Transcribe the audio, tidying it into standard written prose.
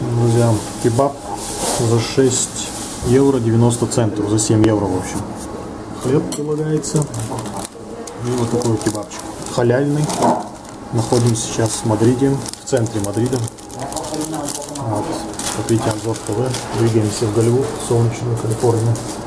Друзья, кебаб за 6 евро 90 центов, за 7 евро в общем. Хлеб предлагается. И вот такой кебабчик. Халяльный. Находимся сейчас в Мадриде, в центре Мадрида. Вот. Как видите, Обзор ТВ. Двигаемся в Голливуд, солнечную Калифорнию.